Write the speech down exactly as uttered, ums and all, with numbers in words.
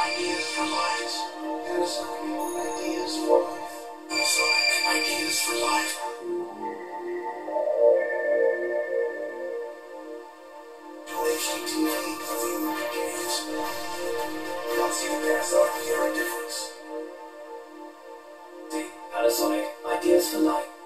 Ideas for life. Panasonic. Ideas for life. Panasonic. Ideas for life. H D T V reviewing the games. Don't see the Panasonic, hear a difference. The Panasonic Ideas for Life.